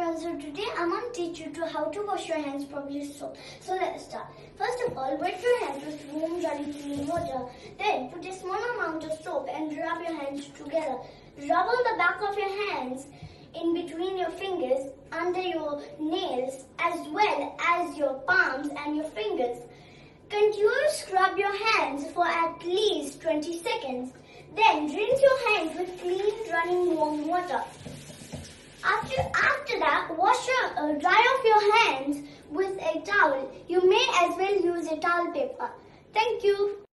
So today I'm going to teach you how to wash your hands properly with soap. So let's start. First of all, wet your hands with warm, running clean water. Then put a small amount of soap and rub your hands together. Rub on the back of your hands, in between your fingers, under your nails, as well as your palms and your fingers. Continue to scrub your hands for at least 20 seconds. Then rinse your hands with clean, running warm water. After that, dry off your hands with a towel. You may as well use a towel paper. Thank you.